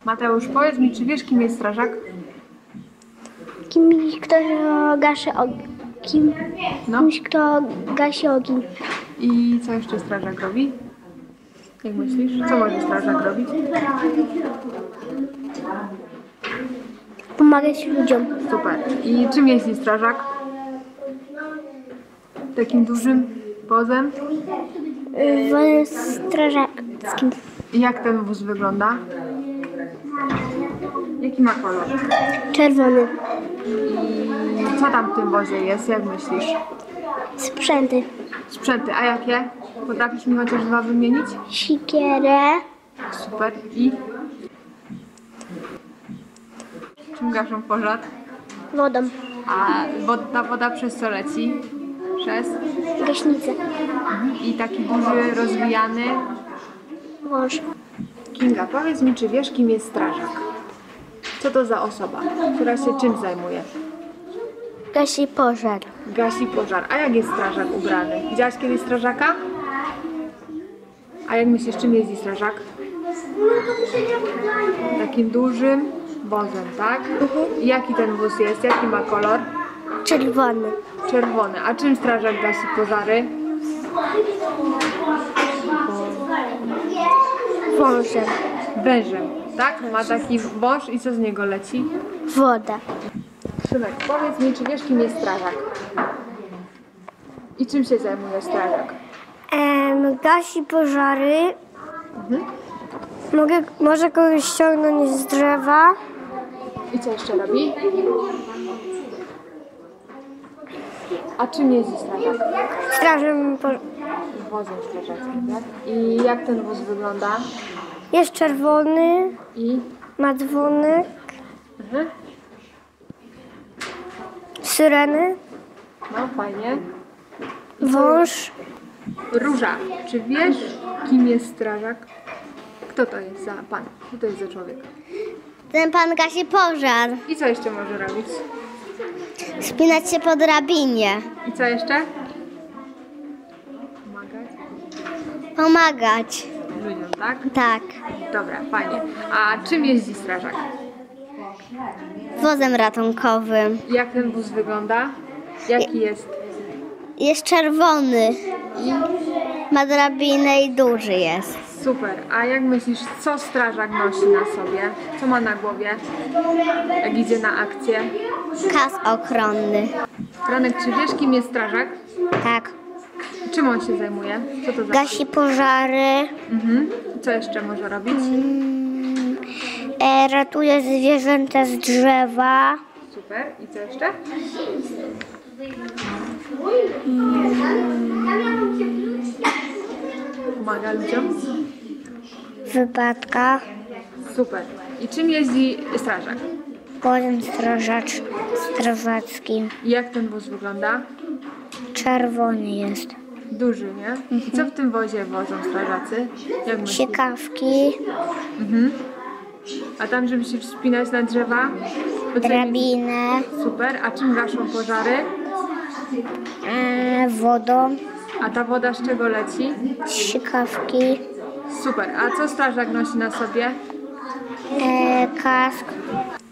Mateusz, powiedz mi, czy wiesz, kim jest strażak? Kimś, kto gaszy ogień. No. Kimś, kto gasi ogień. I co jeszcze strażak robi? Jak myślisz? Co może strażak robić? Pomagać ludziom. Super. I czym jeździ strażak? Takim dużym wozem? Wozem strażackim. I jak ten wóz wygląda? Jaki ma kolor? Czerwony. I co tam w tym wozie jest? Jak myślisz? Sprzęty. Sprzęty, a jakie? Potrafisz mi chociaż dwa wymienić? Sikierę. Super. I? Czym gaszą pożar? Wodą. A ta woda przez co leci? Przez? Gaśnicę. I taki duży, rozwijany. Wąż. Kinga, powiedz mi, czy wiesz, kim jest strażak? Co to za osoba, która się czym zajmuje? Gasi pożar. Gasi pożar. A jak jest strażak ubrany? Widziałaś kiedyś strażaka? A jak myślisz, czym jeździ strażak? Takim dużym wozem, tak? I jaki ten wóz jest? Jaki ma kolor? Czerwony. Czerwony. A czym strażak gasi pożary? Wążem. Wężem, tak? Ma taki wąż i co z niego leci? Woda. Szymek, powiedz mi, czy wiesz, kim jest strażak? I czym się zajmuje strażak? Gasi pożary. Może kogoś ściągnąć z drzewa. I co jeszcze robi? A czym jeździ strażak? Strażem Wozem strażackim, tak? I jak ten wóz wygląda? jest czerwony. I? Ma dzwonek. Syreny. No, fajnie. Wąż. Róża, czy wiesz, kim jest strażak? Kto to jest za pan? Kto to jest za człowiek? Ten pan gasi pożar. I co jeszcze może robić? Spinać się po drabinie. I co jeszcze? Pomagać Pomagać. ludziom, tak? Tak. Dobra, fajnie. A czym jeździ strażak? Wozem ratunkowym. Jak ten wóz wygląda? Jaki jest? Jest czerwony. Ma drabinę i duży jest. Super. A jak myślisz, co strażak nosi na sobie? Co ma na głowie, jak idzie na akcję? Kas ochronny. Franek, czy wiesz, kim jest strażak? Tak. Czym on się zajmuje? Co to za... Gasi pożary. Co jeszcze może robić? Ratuje zwierzęta z drzewa. Super. I co jeszcze? Pomaga ludziom? W wypadkach. Super. I czym jeździ strażak? Wozem strażackim. I jak ten wóz wygląda? Czerwony jest. Duży, nie? I co w tym wozie wożą strażacy? Jak myślisz? Siekawki. A tam, żeby się wspinać na drzewa? To co Drabinę. Super. A czym gaszą pożary? Wodą. A ta woda z czego leci? Siekawki. Super. A co strażak nosi na sobie? Kask.